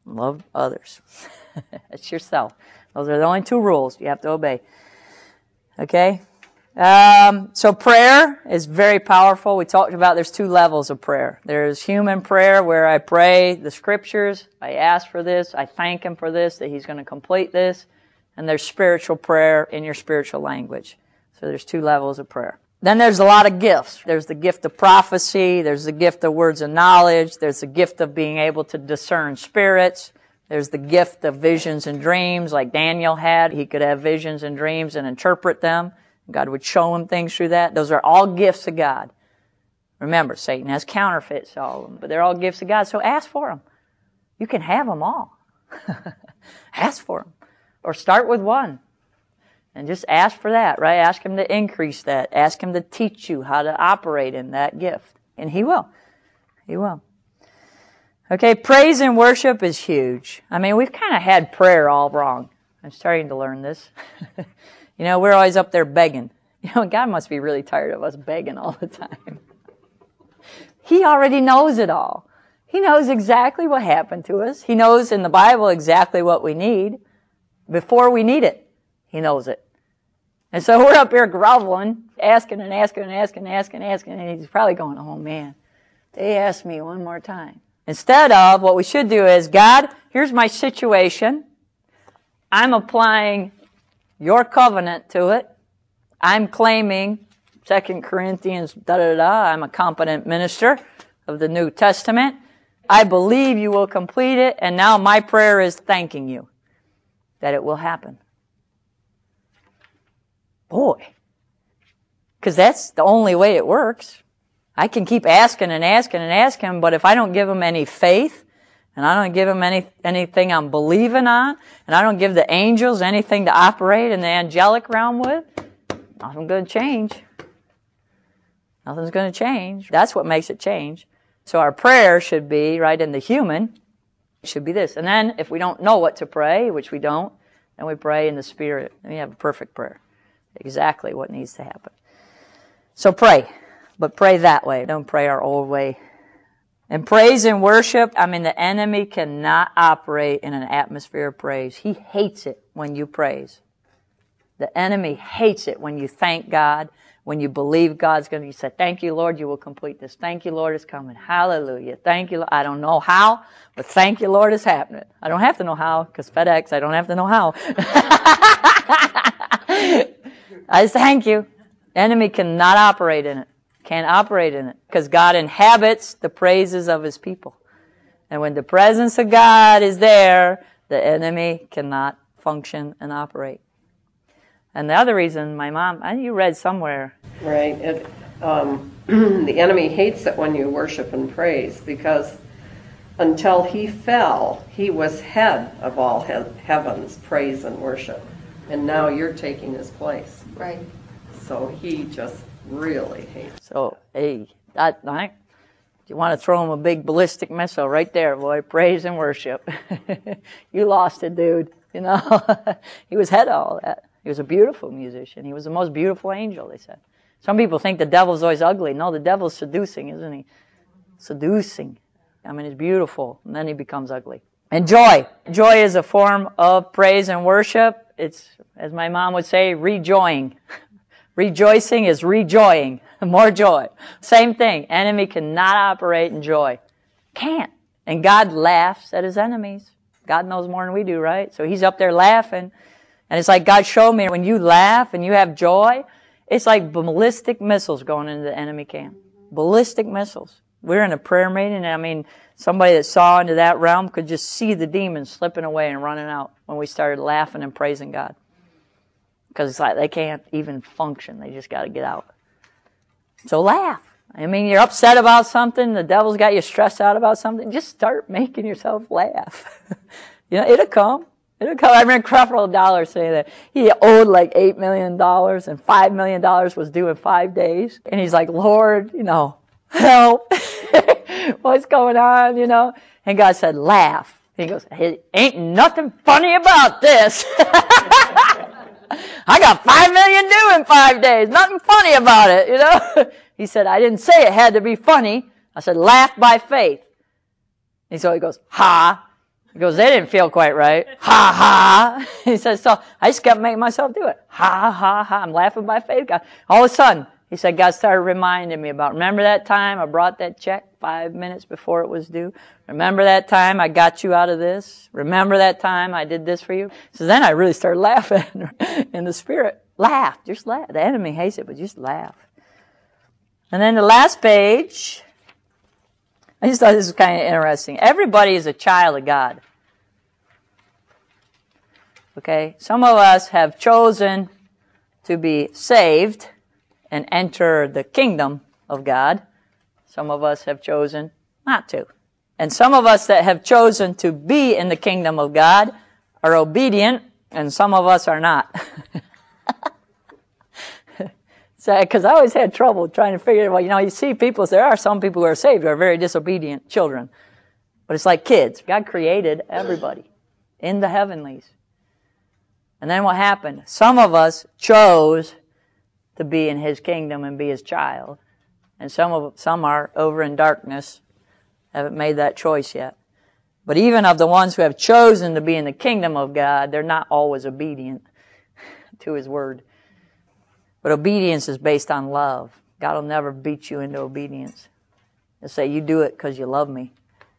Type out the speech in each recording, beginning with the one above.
Love others. It's yourself. Those are the only two rules you have to obey. Okay? So prayer is very powerful. We talked about there's two levels of prayer. There's human prayer where I pray the scriptures. I ask for this. I thank Him for this, that He's going to complete this. And there's spiritual prayer in your spiritual language. So there's two levels of prayer. Then there's a lot of gifts. There's the gift of prophecy. There's the gift of words of knowledge. There's the gift of being able to discern spirits. There's the gift of visions and dreams like Daniel had. He could have visions and dreams and interpret them. God would show him things through that. Those are all gifts of God. Remember, Satan has counterfeits, all of them, but they're all gifts of God. So ask for them. You can have them all. Ask for them. Or start with one. And just ask for that, right? Ask Him to increase that. Ask Him to teach you how to operate in that gift. And He will. He will. Okay, praise and worship is huge. I mean, we've kind of had prayer all wrong. I'm starting to learn this. You know, we're always up there begging. You know, God must be really tired of us begging all the time. He already knows it all. He knows exactly what happened to us. He knows in the Bible exactly what we need. Before we need it, He knows it. And so we're up here groveling, asking and asking and asking and asking and asking, and He's probably going, oh man, they asked me one more time. Instead of, what we should do is, God, here's my situation. I'm applying Your covenant to it. I'm claiming 2 Corinthians, I'm a competent minister of the New Testament. I believe You will complete it, and now my prayer is thanking You that it will happen. Boy. Because that's the only way it works. I can keep asking and asking and asking, but if I don't give Him any faith, and I don't give Him anything I'm believing on, and I don't give the angels anything to operate in the angelic realm with, nothing's going to change. Nothing's going to change. That's what makes it change. So our prayer should be, right, in the human, it should be this. And then if we don't know what to pray, which we don't, then we pray in the Spirit. And we have a perfect prayer. Exactly what needs to happen. So pray. But pray that way. Don't pray our old way. And praise and worship, I mean, the enemy cannot operate in an atmosphere of praise. He hates it when you praise. The enemy hates it when you thank God, when you believe God's going to, you say, thank You, Lord, You will complete this. Thank You, Lord, it's coming. Hallelujah. Thank You, Lord. I don't know how, but thank You, Lord, it's happening. I don't have to know how, because FedEx, I don't have to know how. I just thank You. The enemy cannot operate in it. Can't operate in it. Because God inhabits the praises of His people. And when the presence of God is there, the enemy cannot function and operate. And the other reason, my mom, you read somewhere. Right. The enemy hates it when you worship and praise, because until he fell, he was head of all heaven's praise and worship. And now you're taking his place. Right. So he just really hates. So, hey, you want to throw him a big ballistic missile right there, boy. Praise and worship. You lost it, dude. You know, he was head of all that. He was a beautiful musician. He was the most beautiful angel, they said. Some people think the devil's always ugly. No, the devil's seducing, isn't he? Seducing. I mean, he's beautiful, and then he becomes ugly. And joy. Joy is a form of praise and worship. It's, as my mom would say, rejoying. Rejoicing is rejoying. More joy. Same thing. Enemy cannot operate in joy. Can't. And God laughs at His enemies. God knows more than we do, right? So He's up there laughing. And it's like God showed me, when you laugh and you have joy, it's like ballistic missiles going into the enemy camp. Ballistic missiles. We're in a prayer meeting, and I mean, somebody that saw into that realm could just see the demons slipping away and running out when we started laughing and praising God. Because it's like they can't even function. They just got to get out. So laugh. I mean, you're upset about something. The devil's got you stressed out about something. Just start making yourself laugh. You know, it'll come. It'll come. I remember Creflo Dollar saying that he owed like $8 million and $5 million was due in 5 days. And he's like, Lord, you know, help. What's going on, you know? And God said, laugh. He goes, hey, ain't nothing funny about this. I got $5 million due in 5 days. Nothing funny about it, you know? He said, I didn't say it had to be funny. I said, laugh by faith. And so he goes, ha. He goes, they didn't feel quite right. Ha ha. He says, so I just kept making myself do it. Ha ha ha. I'm laughing by faith. God. All of a sudden, he said, God started reminding me about, remember that time I brought that check 5 minutes before it was due? Remember that time I got you out of this? Remember that time I did this for you? So then I really started laughing in the spirit. Laugh. Just laugh. The enemy hates it, but just laugh. And then the last page, I just thought this was kind of interesting. Everybody is a child of God. Okay? Some of us have chosen to be saved and enter the kingdom of God. Some of us have chosen not to. And some of us that have chosen to be in the kingdom of God are obedient, and some of us are not. Because I always had trouble trying to figure it out. You know, you see people, there are some people who are saved who are very disobedient children. But it's like kids. God created everybody in the heavenlies. And then what happened? Some of us chose to be in His kingdom and be His child. And some are over in darkness, haven't made that choice yet. But even of the ones who have chosen to be in the kingdom of God, they're not always obedient to His word. But obedience is based on love. God will never beat you into obedience. He'll say, you do it because you love me.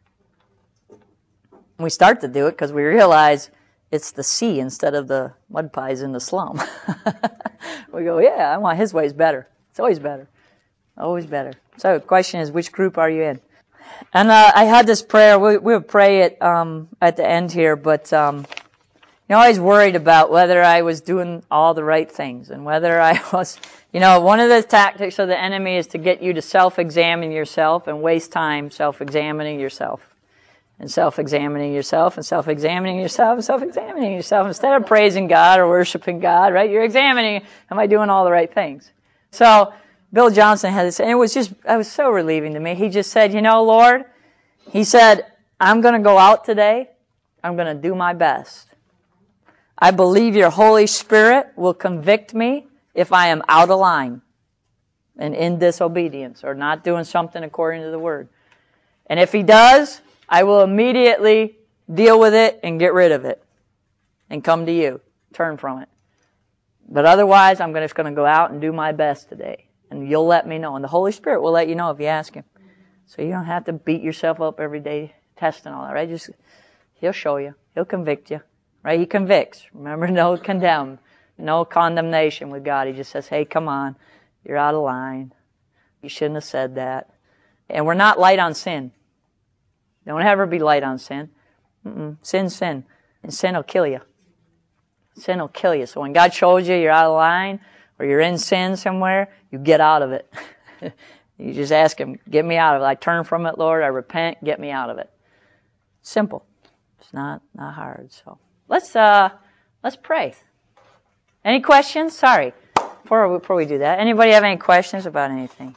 We start to do it because we realize it's the sea instead of the mud pies in the slum. We go, yeah, I want His ways better. It's always better. Always better. So the question is, which group are you in? And I had this prayer. We'll pray it at the end here, but you know, I was worried about whether I was doing all the right things and whether I was, you know, one of the tactics of the enemy is to get you to self-examine yourself and waste time self-examining yourself and self-examining yourself and self-examining yourself and self-examining yourself instead of praising God or worshiping God, right? You're examining, am I doing all the right things? So Bill Johnson had this, and it was so relieving to me. He just said, you know, Lord, he said, I'm going to go out today. I'm going to do my best. I believe your Holy Spirit will convict me if I am out of line and in disobedience or not doing something according to the Word. And if He does, I will immediately deal with it and get rid of it and come to you, turn from it. But otherwise, I'm just going to go out and do my best today. And you'll let me know. And the Holy Spirit will let you know if you ask Him. So you don't have to beat yourself up every day, testing all that, right? Just, He'll show you. He'll convict you. Right? He convicts. Remember, no condemn. No condemnation with God. He just says, hey, come on. You're out of line. You shouldn't have said that. And we're not light on sin. Don't ever be light on sin. Sin's sin. And sin will kill you. Sin will kill you. So when God shows you you're out of line or you're in sin somewhere, you get out of it. You just ask Him, get me out of it. I turn from it, Lord. I repent. Get me out of it. Simple. It's not hard. So let's pray. Any questions? Sorry. Before we do that, anybody have any questions about anything?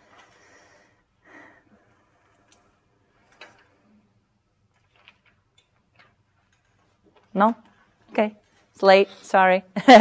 No? Okay. It's late. Sorry.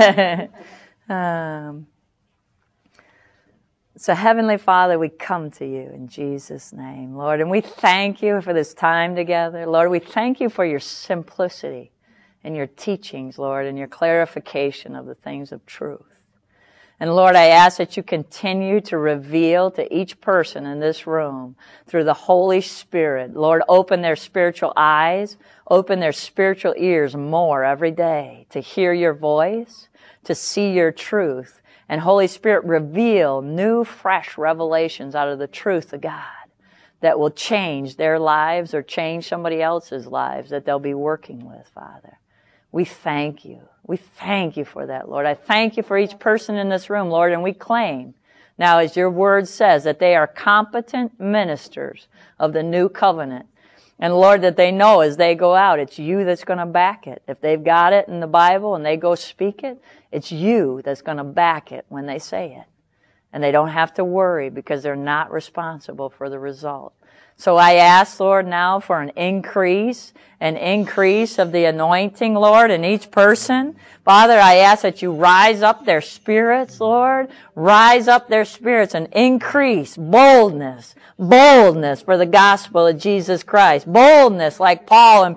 So Heavenly Father, we come to you in Jesus' name, Lord, and we thank you for this time together. Lord, we thank you for your simplicity and your teachings, Lord, and your clarification of the things of truth. And Lord, I ask that you continue to reveal to each person in this room through the Holy Spirit. Lord, open their spiritual eyes, open their spiritual ears more every day to hear your voice, to see your truth. And Holy Spirit, reveal new, fresh revelations out of the truth of God that will change their lives or change somebody else's lives that they'll be working with, Father. We thank you. We thank you for that, Lord. I thank you for each person in this room, Lord, and we claim now, as your word says, that they are competent ministers of the new covenant. And Lord, that they know as they go out, it's you that's going to back it. If they've got it in the Bible and they go speak it, it's you that's going to back it when they say it. And they don't have to worry because they're not responsible for the result. So I ask, Lord, now for an increase of the anointing, Lord, in each person. Father, I ask that you rise up their spirits, Lord. Rise up their spirits and increase boldness for the gospel of Jesus Christ. Boldness like Paul and